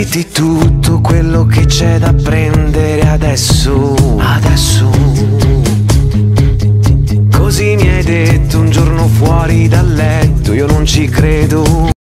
Prenditi tutto quello che c'è da prendere adesso, adesso. Così mi hai detto un giorno fuori dal letto, io non ci credo.